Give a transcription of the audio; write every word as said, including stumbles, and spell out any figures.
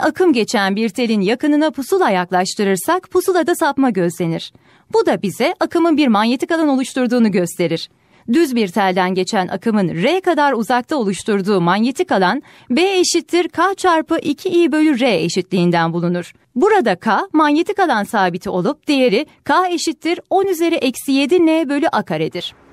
akım geçen bir telin yakınına pusula yaklaştırırsak pusulada sapma gözlenir. Bu da bize akımın bir manyetik alan oluşturduğunu gösterir. Düz bir telden geçen akımın R kadar uzakta oluşturduğu manyetik alan B eşittir K çarpı iki I bölü R eşitliğinden bulunur. Burada K manyetik alan sabiti olup değeri K eşittir on üzeri eksi yedi N bölü A karedir.